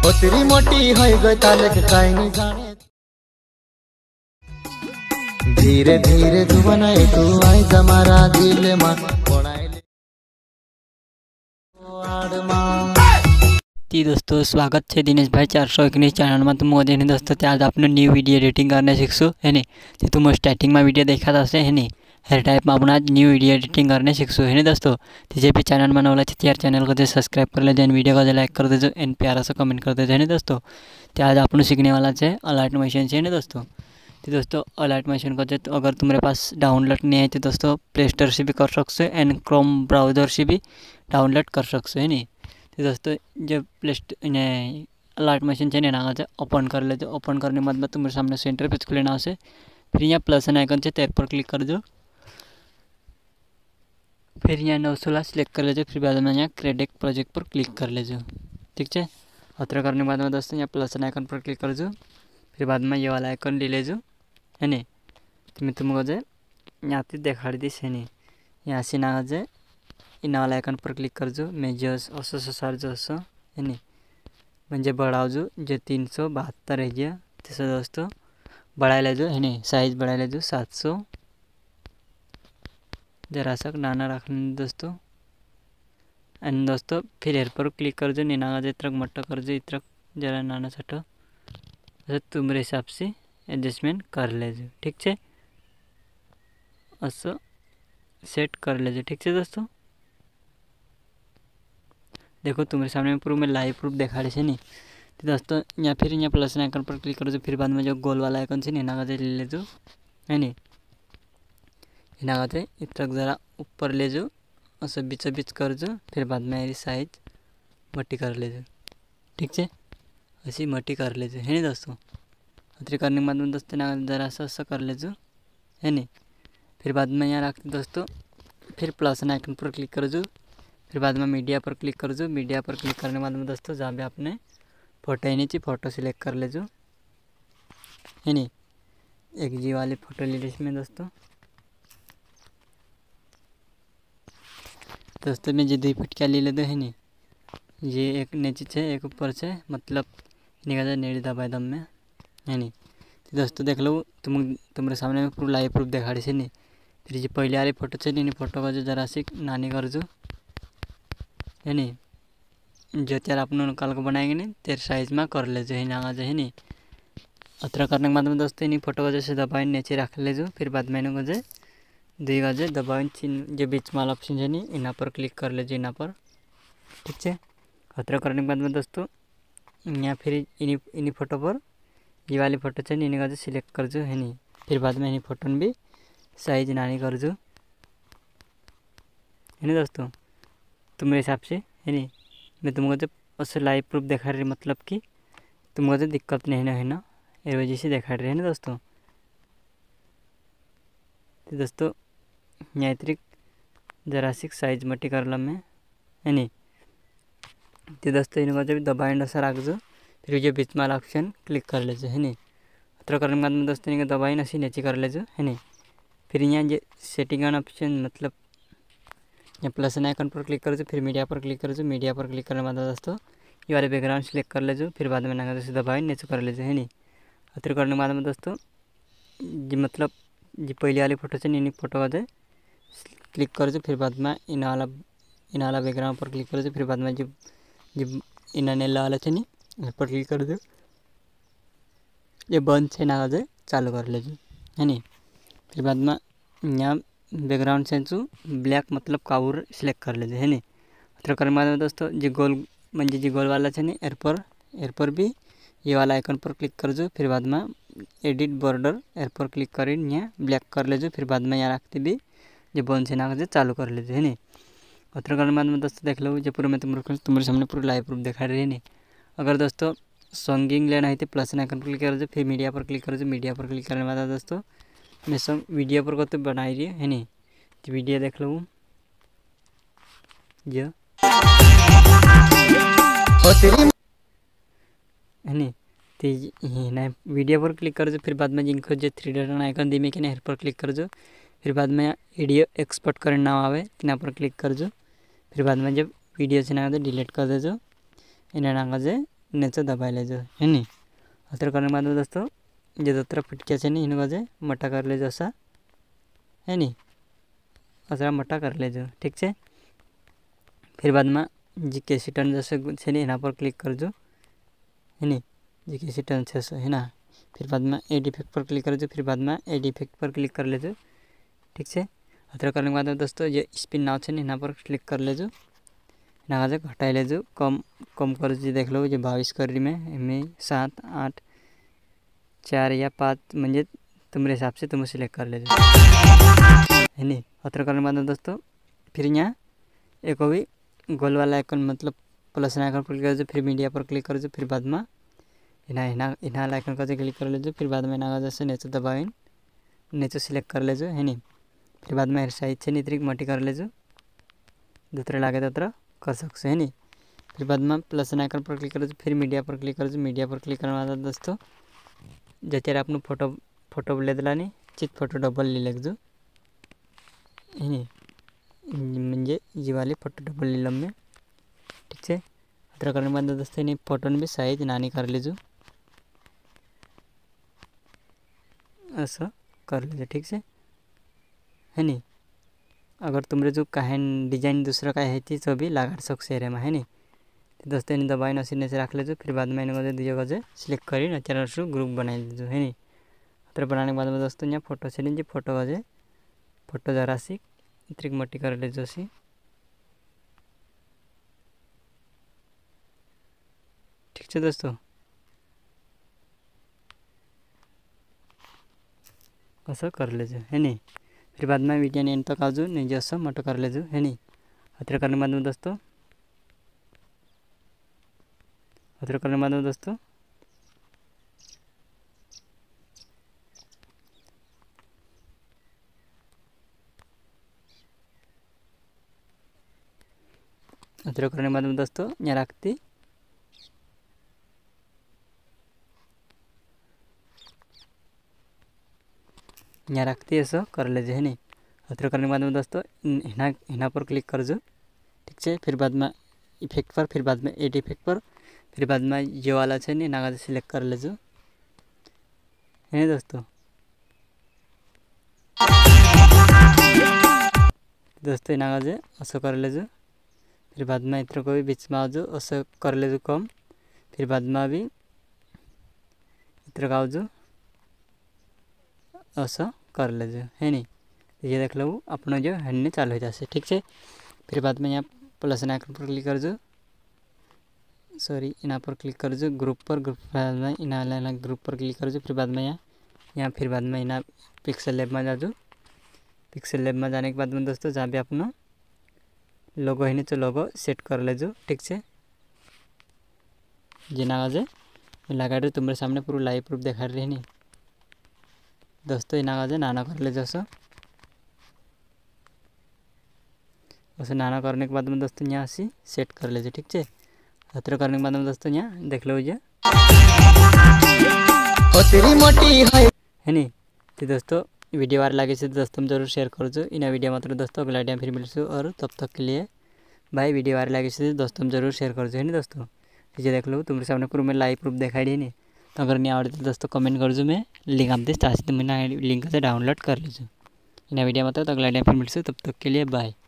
तेरी मोटी हो गई ताले के काई नहीं जाने। धीरे धीरे तू बनाए तू आई जमारा दिल मां ती दोस्तों स्वागत है दिनेश भाई 419 चैनल में। तुम मजे नहीं दोस्तों आज आपने न्यू वीडियो एडिटिंग करने सीखशो है नहीं। तो तुम स्टार्टिंग में वीडियो देखा था है नहीं हर टाइप में अपना आज न्यू वीडियो एडिटिंग करने सीखशो है नहीं दोस्तों। जे भी चैनल में वाला यार चैनल को जो सब्सक्राइब कर लेजो, वीडियो को लाइक कर देजो एंड प्यारा सा कमेंट कर देजो है नहीं दोस्तों। तो आज आपने सीखने वाला है अलर्ट मशीन से है नहीं दोस्तों। तो दोस्तों अलर्ट मशीन को जो अगर तुम्हारे पास डाउनलोड नहीं है तो दोस्तों प्ले स्टोर से भी कर सकते हो एंड क्रोम ब्राउज़र से भी डाउनलोड कर सकते हो है नहीं। तो दोस्तों जब अलर्ट मशीन है ना ओपन कर लेते। ओपन करने के बाद तुम्हारे सामने से इंटरफेस खुले ना से फिर यहाँ प्लस एन आइकन है तेरे पर क्लिक कर दो। फिर यहाँ 916 सिलेक्ट कर लीजिए। फिर बाद में यहाँ क्रिएट एक प्रोजेक्ट पर क्लिक कर लीजिए। ठीक है अत्र करने के बाद में दोस्तों यहाँ प्लस एन आइकन पर क्लिक कर दो। फिर बाद में ये वाला आइकन ले लीजिए है नहीं। तो मैं तुमको जो यहाँ से देखा दी है नहीं यहाँ से ना जो इन वाला आइकन पर क्लिक कर जो मेजर्स असो सर जो असो है नहीं म्हणजे बढ़ाओ जो 372 है गया। जैसे दोस्तों बढ़ा ले जो है नहीं साइज़ बढ़ा ले जो 700 जरा सा नाना रखने दोस्तों। एंड दोस्तों फिर एर पर क्लिक कर जो नीना इतरक मोटा कर जो इतरक जरा नाना छोटा जैसे तुम्हारे हिसाब से एडजस्टमेंट कर ले जो। ठीक है असो सेट कर ले जो। ठीक है दोस्तों देखो तुम्हारे सामने प्रूफ में लाइव प्रूफ देखा रहे नहीं। तो दोस्तों यहाँ फिर यहाँ प्लस आइकन पर क्लिक कर दो। फिर बाद में जो गोल वाला आइकन से ना ले ले जो है नहीं ना इतना ज़रा ऊपर ले जो और बीचों बीच कर जो। फिर बाद में साइज मट्टी कर ले जो। ठीक है ऐसी मट्टी कर ले जो है नहीं दोस्तों। अतरी करने के बाद में दोस्तों ना ज़रा सा कर ले जो है नहीं। फिर बाद में यहाँ रखते दोस्तों फिर प्लस आइकन पर क्लिक कर जो। फिर बाद में मीडिया पर क्लिक कर जो। मीडिया पर क्लिक करने के बाद में दोस्तों जहाँ भी आपने फ़ोटो ही नीचे फ़ोटो सिलेक्ट कर ले जो है नहीं। एक जी वाली फ़ोटो ले ली इसमें दोस्तों। दोस्तों मैं जी 2 फटका ले लेते है नहीं ये एक नीचे से एक ऊपर से मतलब निकाल नेड़ी दबाए दम में है नहीं। तो दोस्तों देख लो तुम्हारे सामने में पूरा लाइव प्रूफ देखा रही नहीं। फिर जो पहले वाली फोटो है नहीं फोटो का जो जरा सी नानी कर जो है नहीं जो त्यार अपने कल को बनाएंगे नहीं तेरे साइज में कर ले जो है ना है नहीं। अतरा करने के बाद में दोस्तों नहीं फोटो को जैसे दबाए नीचे रख ले जो। फिर बाद में इनको जो 2 गजे दबाए चिन्ह जो बीच वाला ऑप्शन है नहीं इना पर क्लिक कर ले जो इना पर। ठीक है अतरा करने के बाद में दोस्तों यहाँ फिर इन्हीं फोटो पर ये वाली फोटो चाहिए इन्हीं का जो सिलेक्ट कर जो है नहीं। फिर बाद में इन्हीं फोटो में भी साइज नानी कर जो है नहीं दोस्तों तुम्हारे हिसाब से है नहीं। मैं तुमको जब उससे लाइव प्रूफ देखा रही मतलब कि तुमको तो दिक्कत नहीं है ना इस वजह से देखा रही है ना दोस्तों। तो दोस्तों यहाँ इतनी जरा सी साइज मट्टी कर ला मैं है नहीं। तो दोस्तों इनको जब दबाए ऐसा रख दो फिर जो बीच वाला ऑप्शन क्लिक कर ले है नहीं। अतरा करने के बाद में दोस्तों इनको दबाई ऐसी नीचे कर ले है नहीं। फिर यहाँ जो सेटिंग ऑप्शन मतलब यहाँ प्लस आइकन पर क्लिक कर दो। फिर मीडिया पर क्लिक कर दो। मीडिया पर क्लिक करने के बाद दोस्तों ये वाले बैकग्राउंड सिलेक्ट कर ले फिर बाद में ना दबाई नीचे कर ले है नहीं। अतरा करने के बाद में दोस्तों जी मतलब जी पहले वाली फोटो से इन फोटो का जो क्लिक कर दो। फिर बाद में इन वाला बैकग्राउंड पर क्लिक कर दो। फिर बाद में जब इन नेला वाला थे नहीं पर क्लिक कर दो ये बंद से ना जो चालू कर ले है नहीं। फिर बाद में यहाँ बैकग्राउंड से ब्लैक मतलब कावर सिलेक्ट कर ले है नहीं। अतरा करने बाद में दोस्तों जी गोल म्हणजे जी गोल वाला है नहीं एर पर भी ये वाला आइकन पर क्लिक कर जो। फिर बाद में एडिट बॉर्डर एर पर क्लिक कर यहाँ ब्लैक कर ले फिर बाद में यहाँ रखते भी जो बंद से ना जो चालू कर ले है नहीं। अतरा करने बाद में दोस्तों देख लो जो पूरा मैं तुम्हारे सामने पूरा लाइव प्रूफ दिखा रही है नहीं। अगर दोस्तों सॉन्गिंग लेना है तो प्लस आइकन पर क्लिक कर दो। फिर मीडिया पर क्लिक कर दो। मीडिया पर क्लिक करने के बाद दोस्तों मैं सॉन्ग वीडियो पर को तो बना रही है नहीं। तो वीडियो देख लो जो है नहीं। तो ना वीडियो पर क्लिक कर दो। फिर बाद में जिनको जो 3 डॉट आइकन दी मैं कि हेर पर क्लिक कर दो। फिर बाद में वीडियो एक्सपोर्ट करने ना आवे तिना पर क्लिक कर दो। फिर बाद में जब वीडियो से ना डिलीट कर दे जो इन्हें ना नेचो दबाई लेजो है नी। अत्र करने के बाद में दोस्तों जो दोतरा फटकिया है नी इन गजे मोटा कर लेजो ऐसा है नी, असरा मोटा कर लेजो ठीक है। फिर बाद में जी कैसी टर्न जैसे है नी यहाँ पर क्लिक कर जो है नी, जी कैसी टर्न छे है ना। फिर बाद में एड इफेक्ट पर क्लिक कर जो, फिर बाद में एड इफेक्ट पर क्लिक कर लेजो ठीक है। अत्र करने के बाद में दोस्तों ये स्पिन नाव है यहाँ पर क्लिक कर लेजो, ना घटाई लेजो कम कम कर जी देख लो जो 22 कर रही में 7 8 4 या 5 म्हणजे तुम्हारे हिसाब से तुम सिलेक्ट कर लेजो है नी। अत्र करने के बाद दोस्तों फिर यहाँ एक भी गोल वाला आइकन मतलब प्लस आइकन पर क्लिक कर जो, फिर मीडिया पर क्लिक कर जो, फिर बाद में इना आइकन का क्लिक कर लेजो, फिर बाद में ना जैसे नेचो दबाइन नेचो सिलेक्ट कर लेजो है नी। फिर बाद में साइज से नित्रिक मोटी कर लेजो, दूसरे लागे तत्र कर सकते है नी। फिर बाद में प्लस आइकन पर क्लिक कर, फिर मीडिया पर क्लिक कर, मीडिया पर क्लिक करने बाद दोस्तों जैसे आपने फोटो ले दिला नी चित फोटो डबल ले लगजो है नी, म्हणजे जी वाली फोटो डबल ले लम्बे ठीक है। अत्र करने बाद दोस्तों नहीं फोटो भी साइज नानी कर लीजो ऐसा कर लीजिए ठीक है नी। अगर तुमरे जो कहें डिजाइन दूसरा का है थी तो भी लगा सकते रे में है नी। तो दोस्तों इन दबाई नसीने से रख लेजो, फिर बाद में इनको दिए गजे सिलेक्ट करी नेचुरल से ग्रुप बना लीजो है नी। अत्र बनाने के बाद में दोस्तों यहाँ फोटो से लीजिए, फोटो गजे फोटो जरा सी इतनी मोटी कर लीजो सी ठीक है दोस्तों। ऐसा कर लेजो है नी। फिर बाद में वीडियो एंड तक आजो नहीं जैसा मोटो कर लेजो है नी। अत्र करने बाद में दोस्तों अत्र करने बाद में दोस्तों अत्र करने बाद में दोस्तों यहाँ रखती यहाँ रखती ऐसा कर लेजो है नी। अत्र करने के बाद में दोस्तों हिना पर क्लिक कर जो ठीक है। फिर बाद में इफेक्ट पर, फिर बाद में एड इफेक्ट पर, फिर बाद में ये वाला है नी नागा सिलेक्ट कर लेजो है दोस्तों। दोस्तों नागा जे ऐसा कर लेजो, फिर बाद में इतना को भी बीच में आओ ऐसा कर लेजो कम, फिर बाद में भी इतना का आओ ऐसा कर लेजो है नी। ये देख लो अपना जो हंडने चालू हो जाए ठीक है। फिर बाद में यहाँ प्लस आइकन पर क्लिक कर जो, सॉरी इना पर क्लिक कर जो ग्रुप पर, ग्रुप में इना ग्रुप पर क्लिक कर जो, फिर बाद में यहाँ फिर बाद में इना पिक्सल लैब में जा जो। पिक्सल लैब में जाने के बाद में दोस्तों जहाँ भी अपना लोगो है तो लोगो सेट कर लेजो ठीक है। जिना गाजे लगा रहे तुम्हारे सामने पूरा लाइव प्रूफ दिखा रही है नी दोस्तों। इना गाजे नाना कर लेजो उसे नाना करने के बाद में दोस्तों यहाँ से सेट कर लीजिए ठीक है। अत्र करने के बाद में दोस्तों यहाँ देख लो ये है नी। तो दोस्तों वीडियो वार लगे तो दोस्तों जरूर शेयर कर जो इन वीडियो मात्र दोस्तों अगला टाइम फिर मिलूँ और तब तक के लिए भाई। वीडियो वार लगे तो दोस्तों जरूर शेयर कर जो है नी दोस्तों। ये देख लो तुम्हारे सामने पूरा मैं लाइव प्रूफ दिखाई दी नहीं, तो अगर नहीं आवड़े तो दोस्तों कमेंट कर जो, मैं लिंक आप दें लिंक से डाउनलोड कर लीजिए इन वीडियो मात्र। तो अगला टाइम फिर मिलूँ तब तक के लिए बाय।